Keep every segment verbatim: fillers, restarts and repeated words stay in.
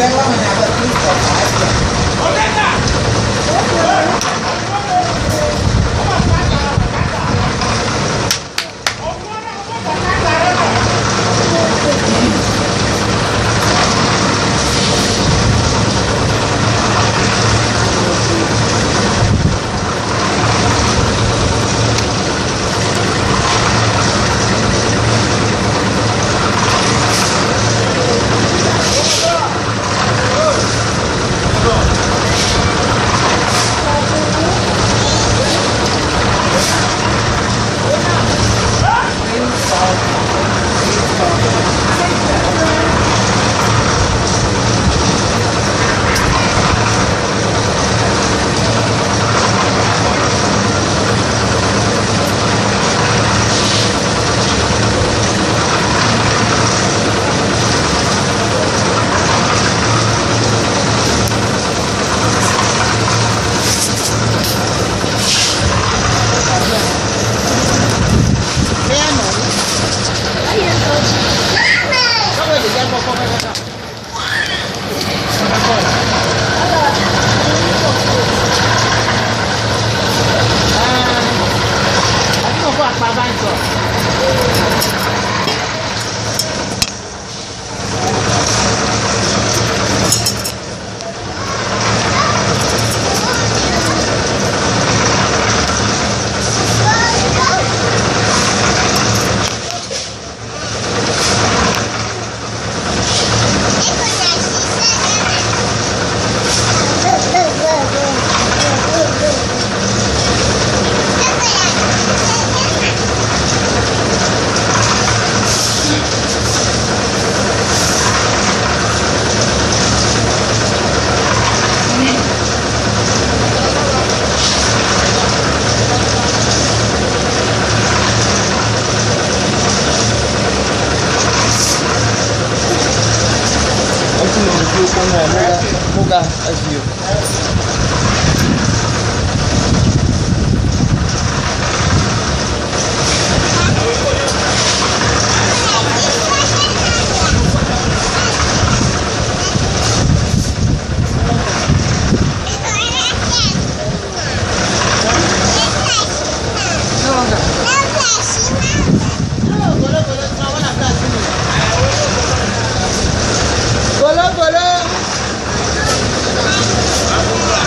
Muga as you. Bolong, bolong.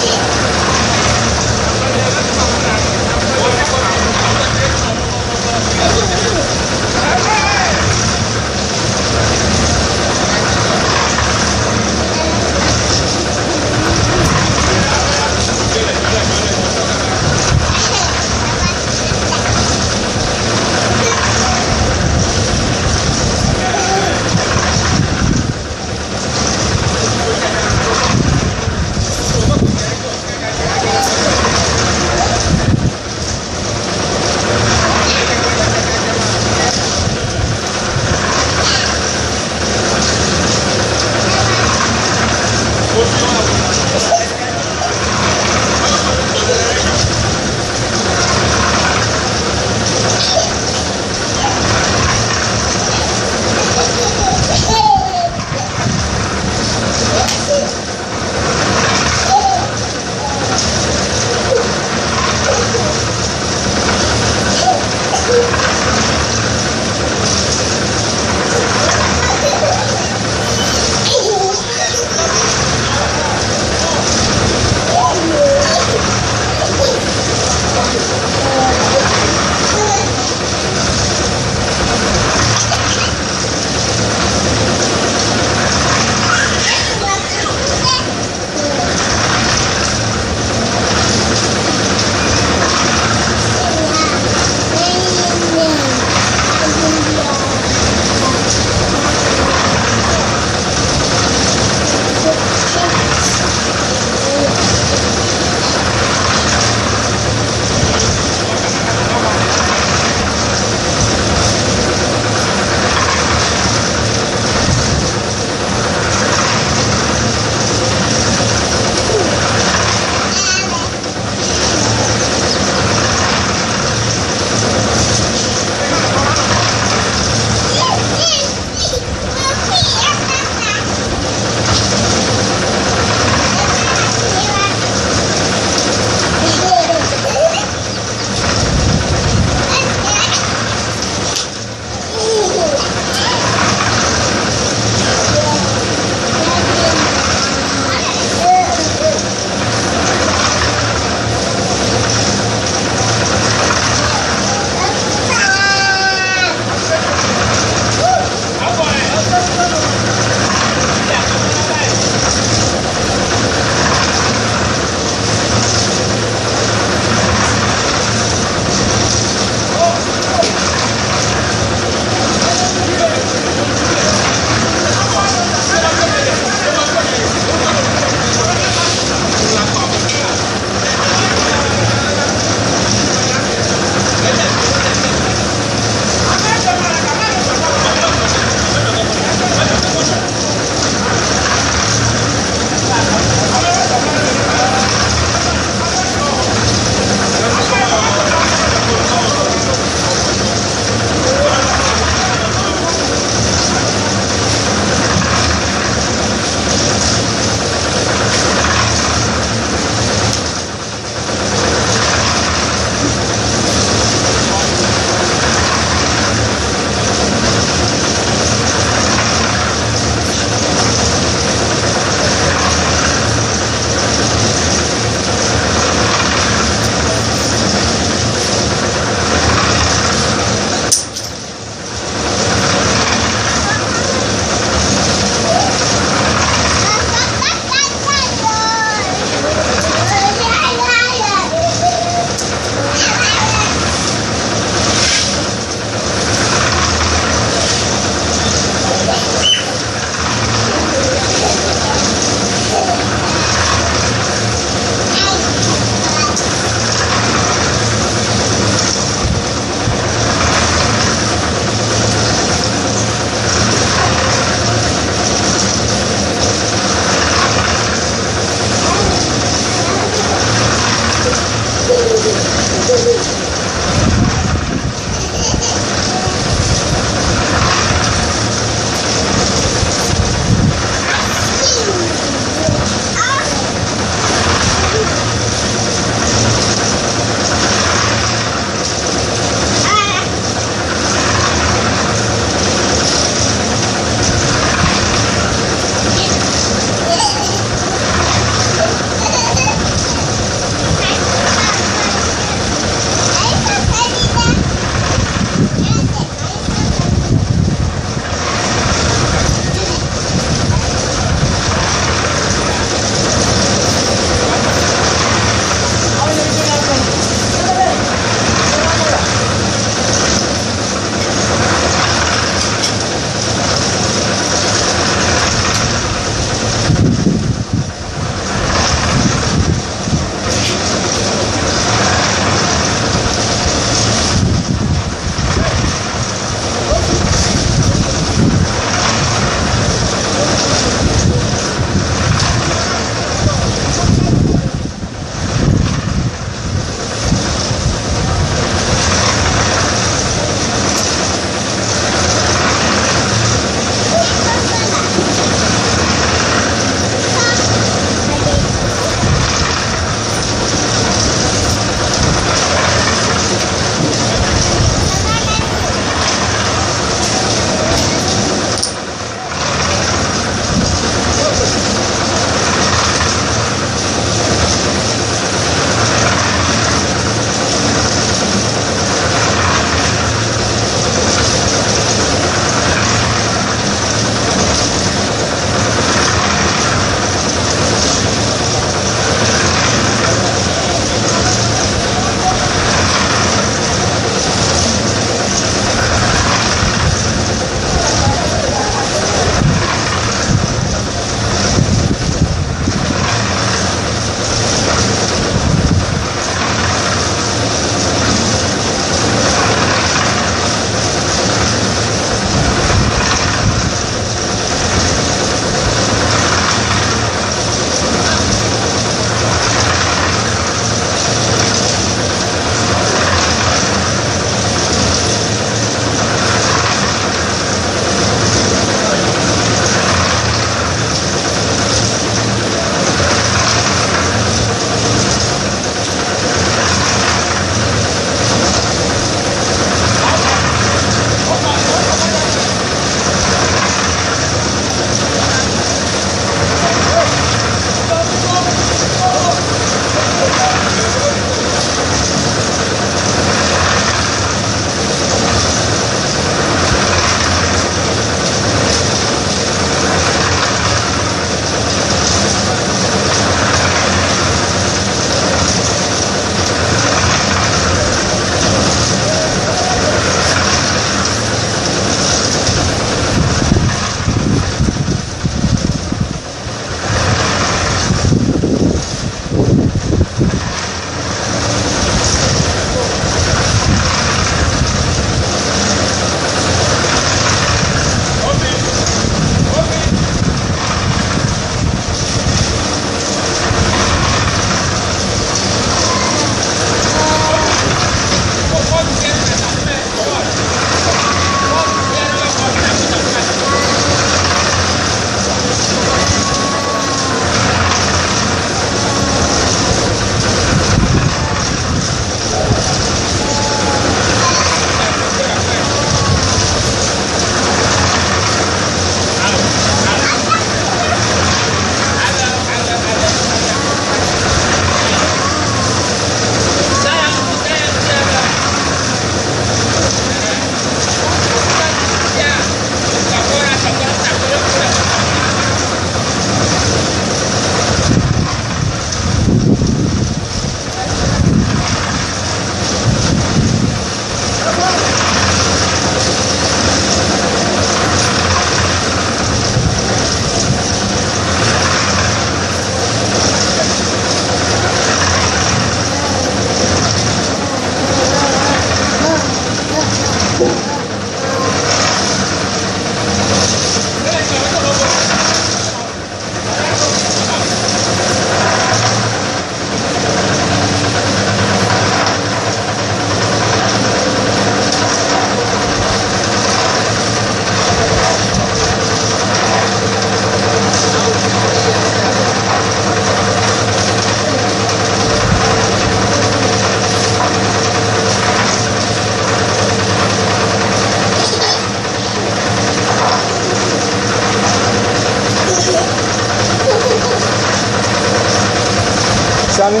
Sani.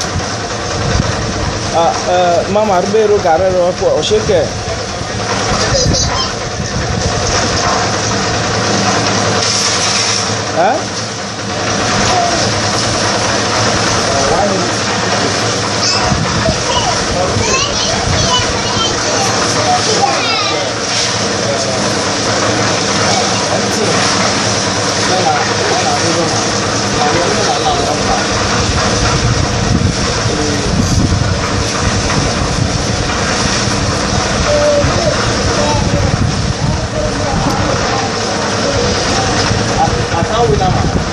Ah, uh, mama Ribeiro Carrero for Osheke. Huh? How we know?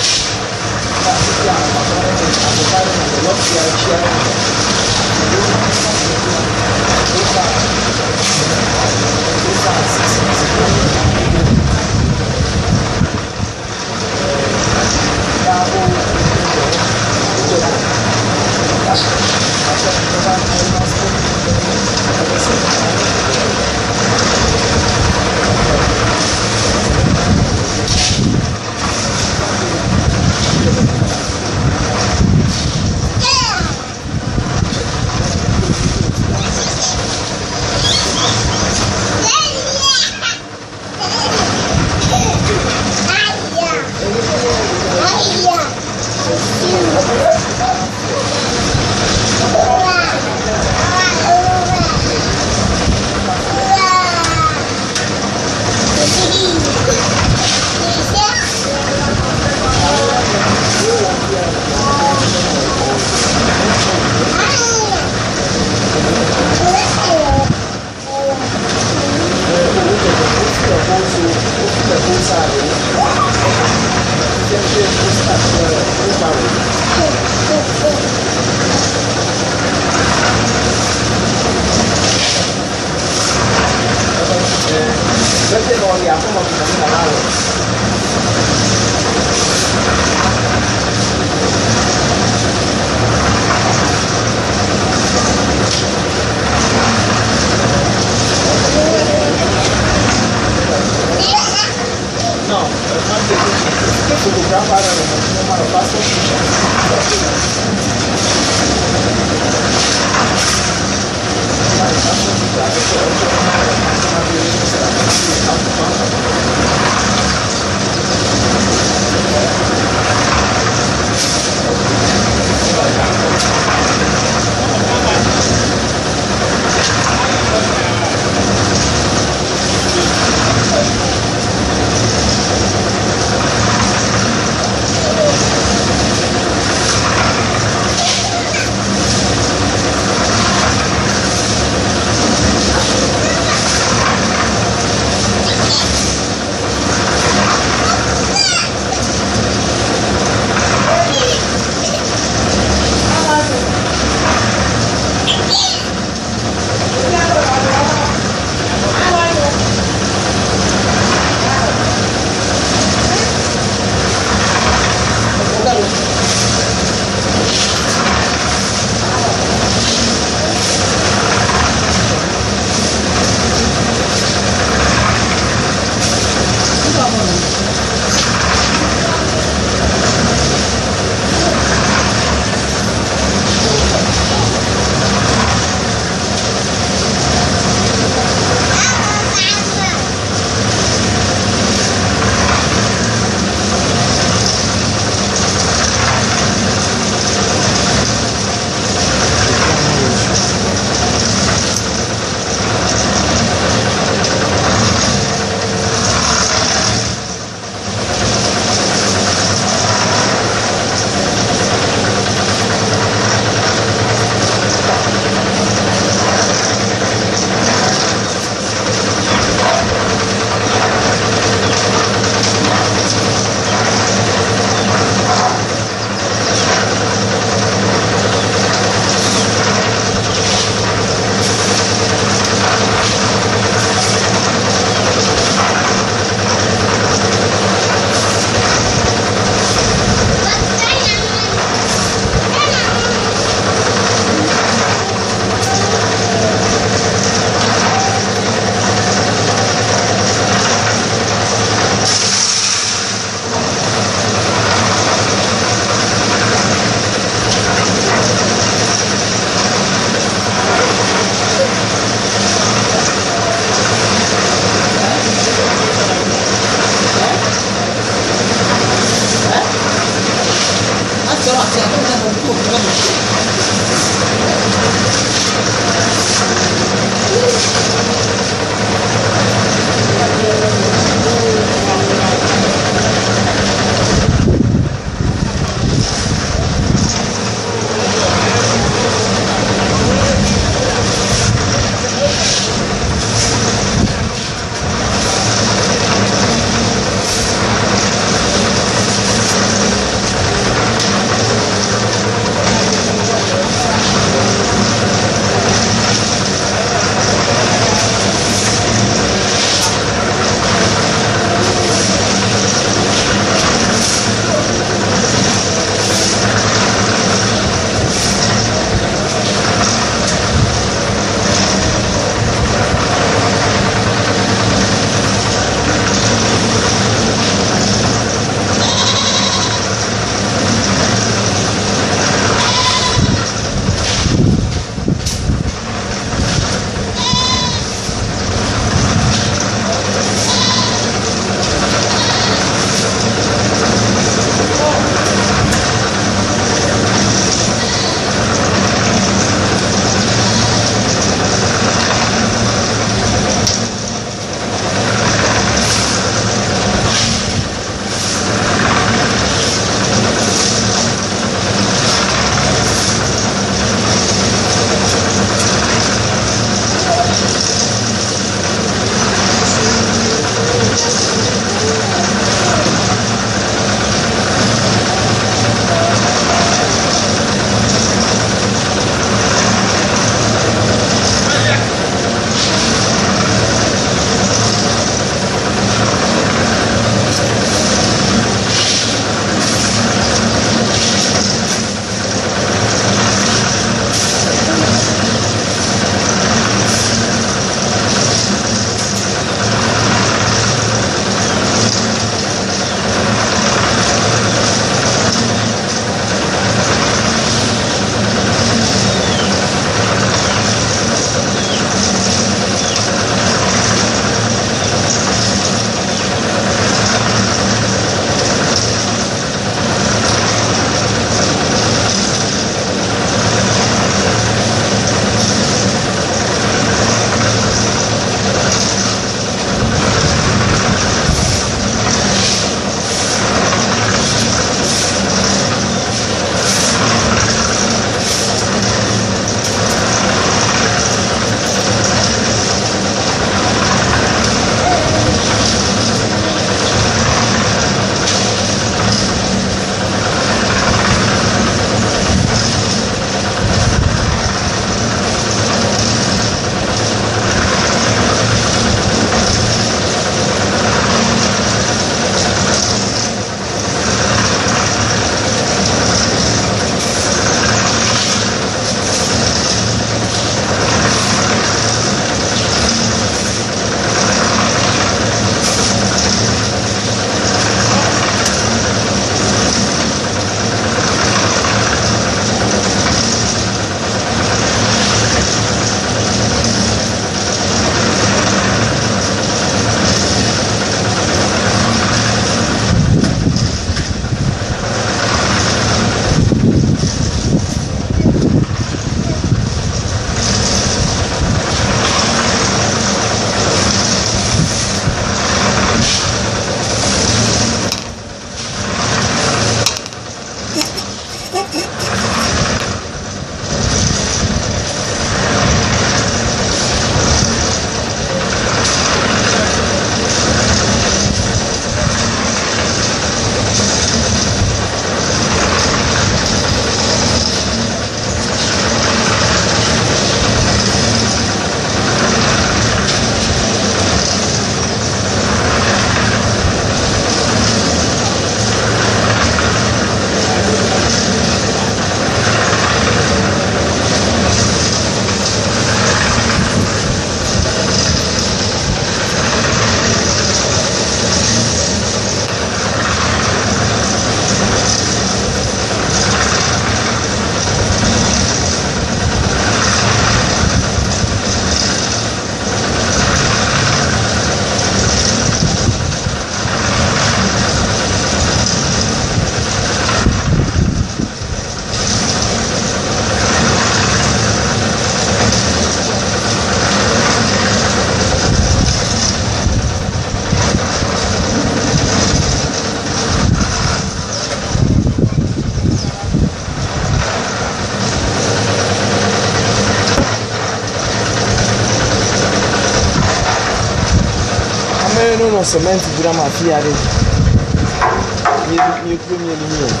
no no cement drama fiare. You you put me in here.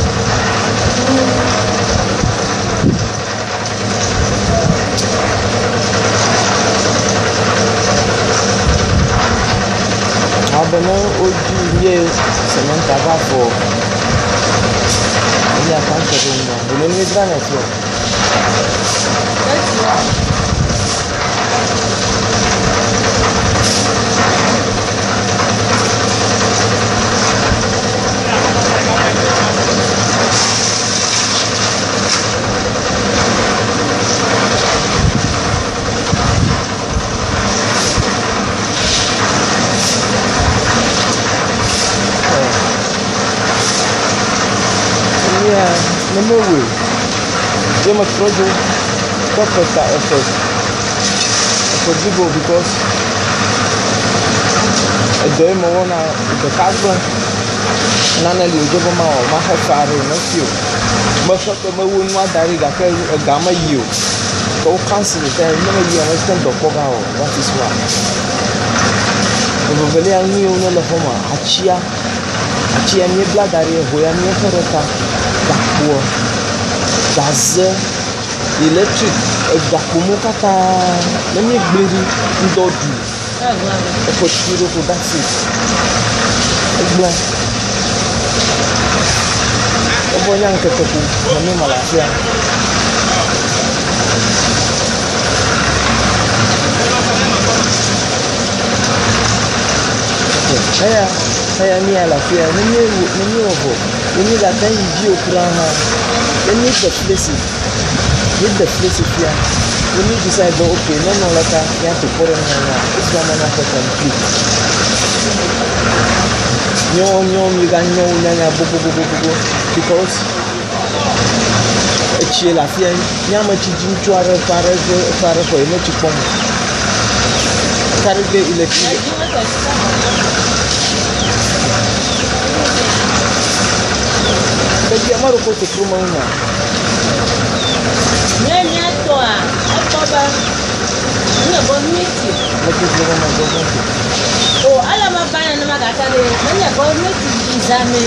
Abena oji ye cement aba for. Ya kan se do no. Lo ni drama ti o. No way. They must produce proper effort for people because a day more on the carbon and I will give them all my head fire in a few. Most of them will not direct a gamma you. Go cancel it and never you understand the program. That is why. The Bavarian knew no Homa, Achia, Achia, near blood area, who are near Hereta. Gaz electric gakumu kata nemi gberi ndodu e ko tiro ko that's it egba obo yang keteku nemi Malaysia saya saya ni ala fia nemi nemi obo nemi la tan yi okura ha nemi the place with the place here we need to decide okay no no later you have to put it on now this one na for complete nyo nyo mi ga nyo nyanya bo bo bo bo because e chi la fia nyama chi ji chuare pare pare ko e no chi pom carry electric Perché amaro questo prima una. Niente toa, atoba. Una boniti. Ma che cosa ma boniti? Oh, alla ma bana na magata le. Nanya boniti izame.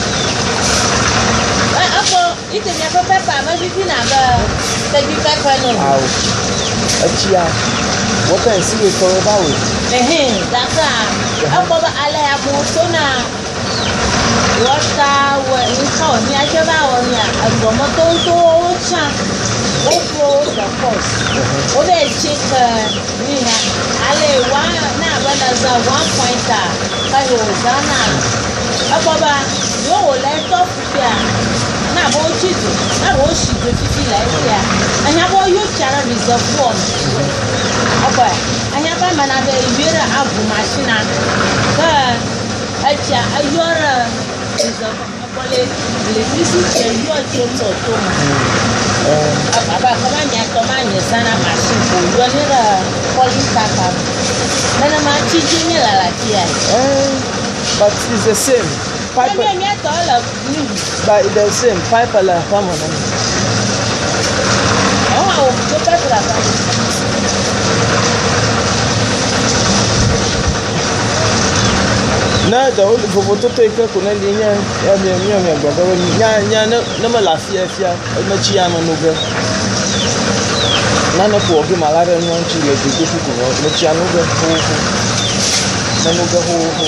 Ah, apo, ite mi apo pepa, ma vivi na ba. Te di pepa no. Au. Achia. What I see is all about. Eh eh, daka. Apo ba ala ya motona. Water, we saw me. I gave out on ya. I go moto to ocean. Over the coast. Over chick. We have. Ale one. Now when there's a one pointer. I was done. Ababa. You will let off here. Now what you do? Now what she do? Fifty like here. And how about you? Channel reserve one. Abba. And how about man? I have a year of machine. Acha ayora is a electricity you are to to aba kama nya kama nya sana machine ko yo ni ra calling taka nana ma chiji ni la la tia eh but it's the same pipe nya to all of you but it's the same pipe la kama na oh to pipe la kama na da o fo to to ke ko na li nya ya mi mi mi gba gba nya nya na na ma la fia fia ma chi ya ma no ge na na ko ge malare no chi le de ku ku no ma chi ya no ge ho ho na no ge ho ho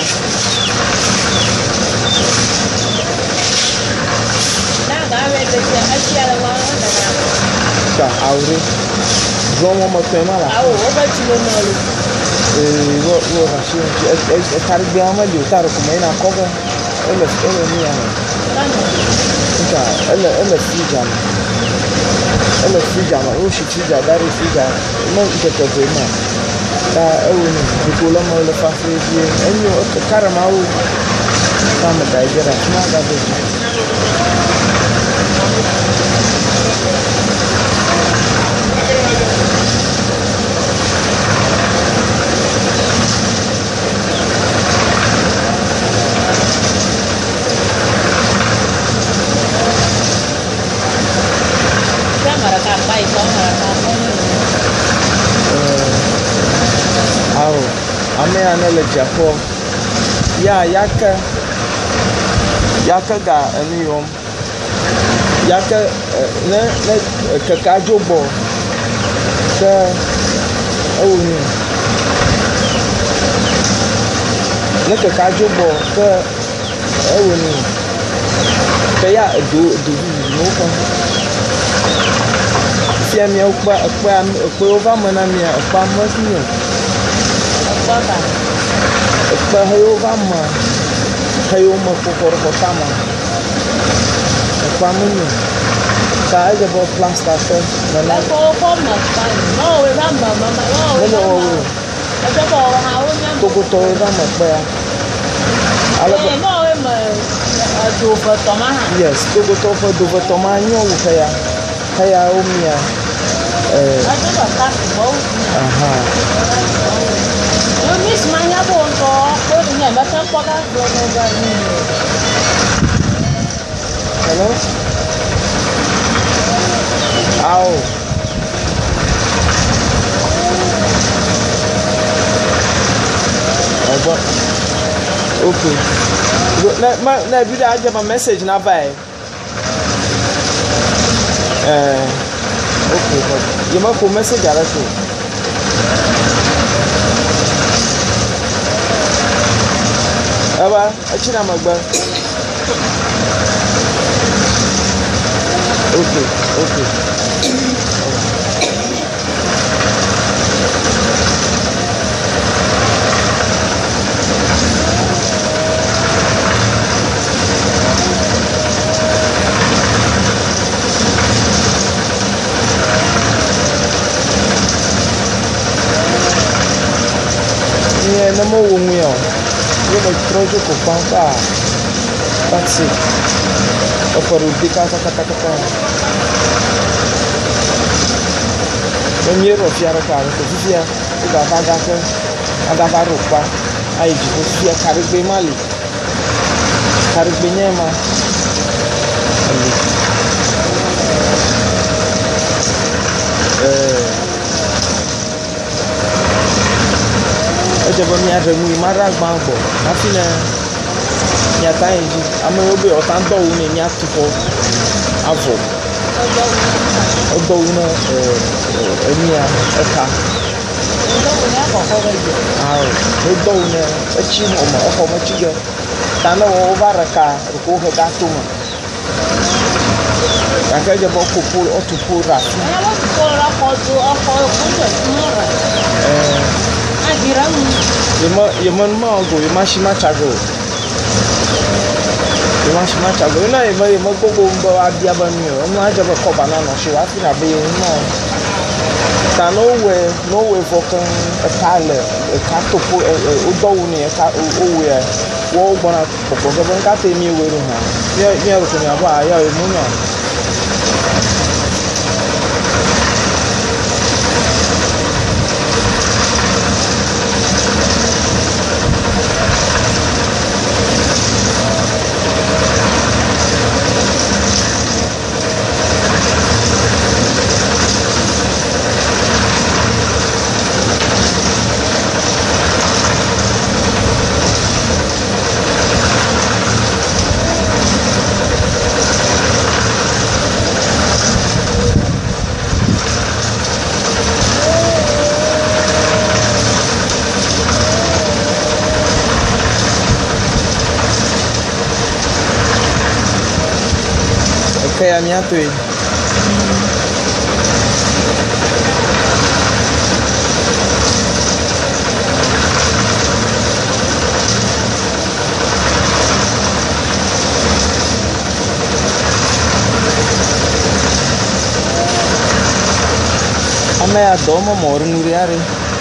na ga we de chi a chi ya la wa na na ka aure zo mo mo te mala awo o ba chi lo na lo eh wo wo ha shi e e karbi amali utaro kuma ina koga ele ele ni ya nta ele ele fija ele fija ma o shi fija dari fija mo ite to be ma ta ewu ni ko la ma le fa fi bi enyo karama o ta ma dai jera na ga be ame ane le dziaƒo ya yake yake ga enu yɔm yake ne ne keke dzo gbɔ ke ewo nu ne keke dzo gbɔ ke ewo nu ke ya edo edo vivi no ƒe fia miawo kpe ekpe ekpewo va me na mia ekpea me mi ekpe heyo va me heyo me kpɔkpɔ ɖe xɔ tame ekpea me mi ka edze be plasta fe nana nene wɔwe kokotɔwo va me kpea ale be yes kokotɔwo ƒe dovetɔ ma nyɔ wu heya heya wo mia aha hello Ow. Okay. Na na na bi da aja ma message na bai. Eh. Okay. You ma ko message ara to. Aba, achina magba. Okay. Okay. Yeah, no more women. You know, project of Pampa. That's it. For the Kata Kata Kata. When you're of Yaraka, Sofia, you got Agaka, Agava Rupa, I Sofia Caribbe Mali, Caribbe Nema. Ejaba mi ade mu mara gbangbo afi na mi ata yi ame obe o tan do wu ni mi atufo avo o do wu na eh emi a eka ah o do wu na echi mo ma o ko ma chi ge tan o baraka ko he ga to ma aka je bo ko pu o tu pu ra eh Yema yema mago yema shima chago yema shima chago na yema yema gogo mbo abia ba mi o mo aja ba ko banana so wa fi na be no ta no we no we fokan e tale e ka to po o do wu ni e ka o we e wo gbona popo go ban ka te mi we ru ha ye ye ru ko ni aba ya e mu na Okay, a minha tua. A minha doma mora no Riare.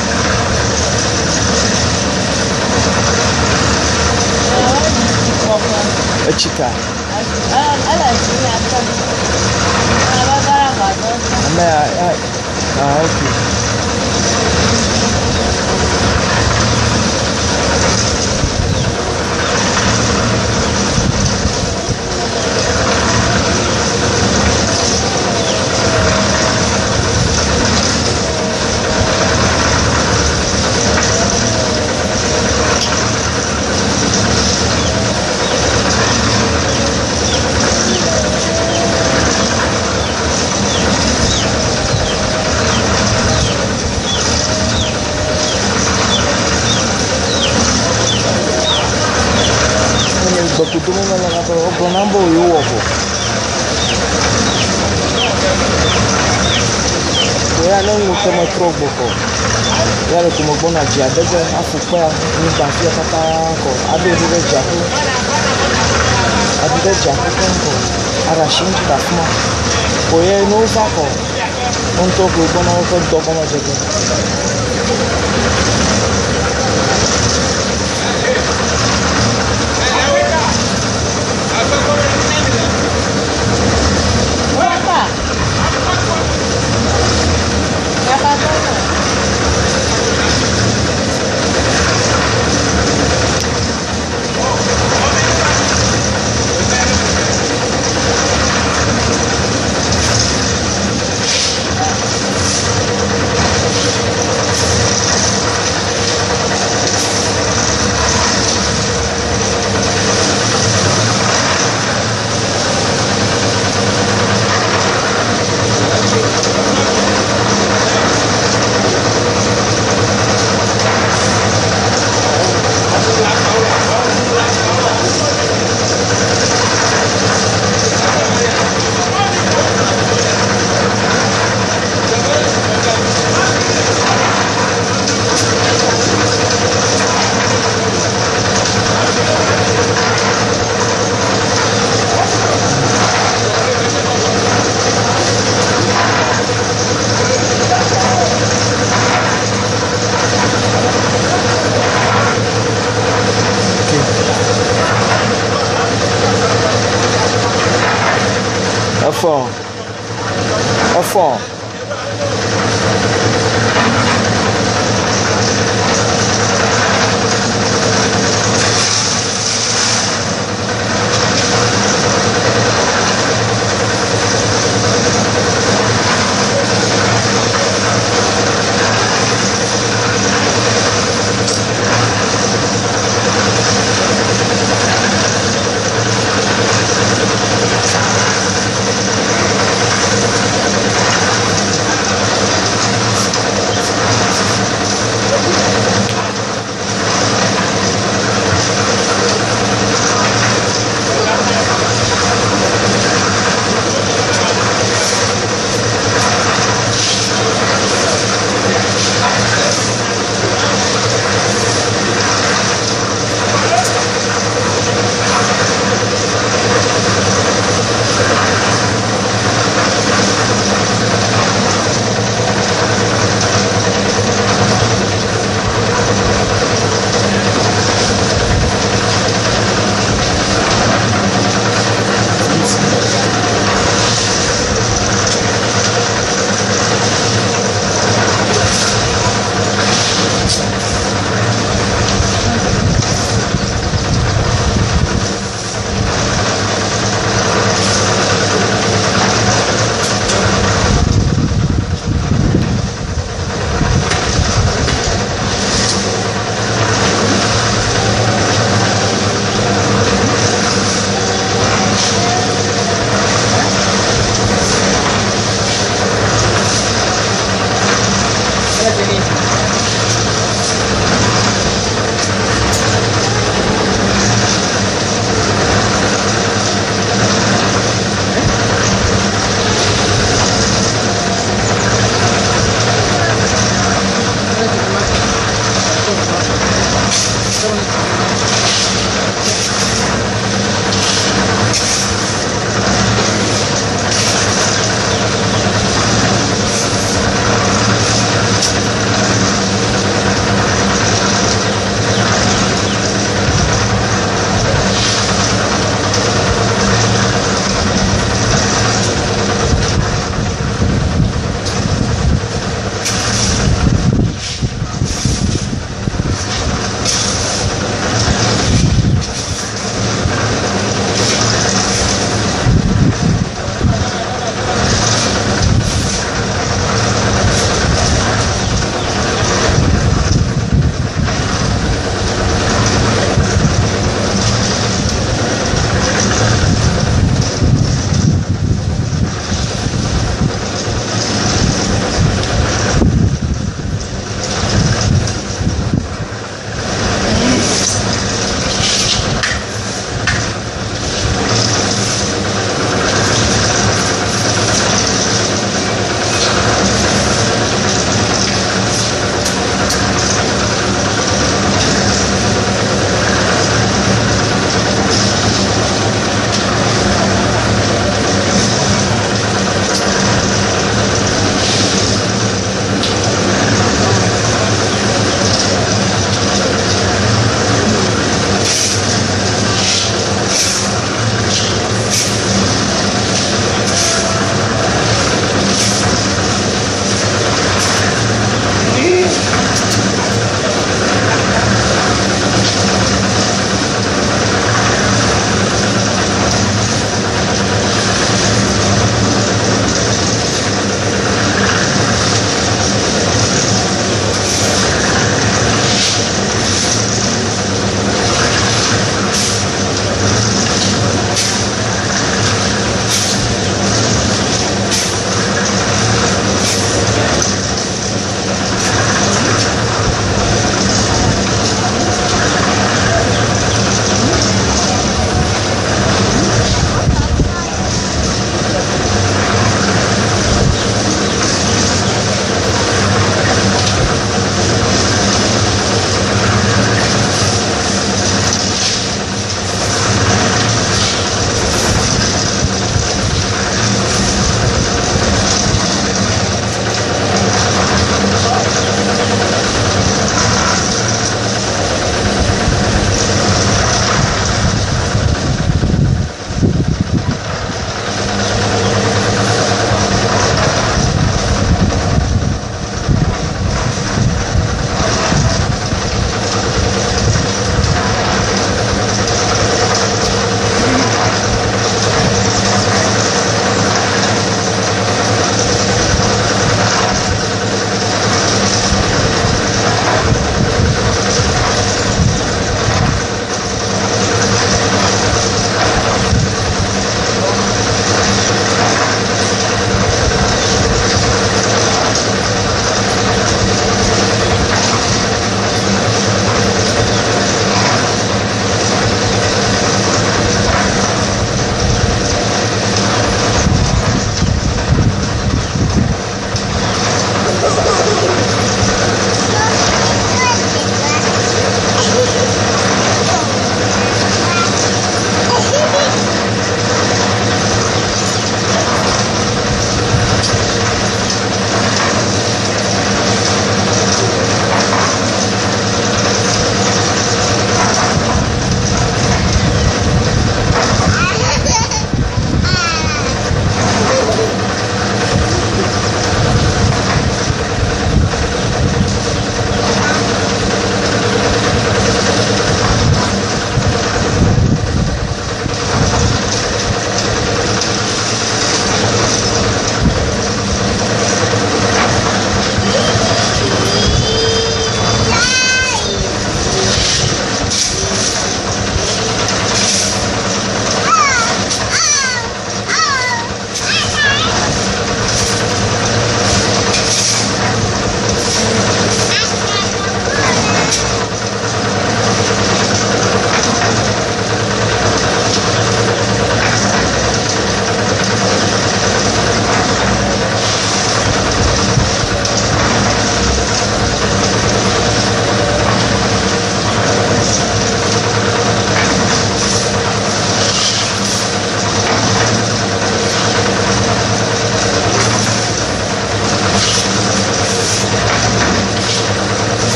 A chica. Ah, okay. But to me, I'm going number you walk. We are not looking at trouble. We are looking at one of the other Africa, in Basia Catanco, Abbey Jaco, Abbey Jaco, Arashin to the Fma. We are no Vaco. On top of one of the documents. A phone. A phone.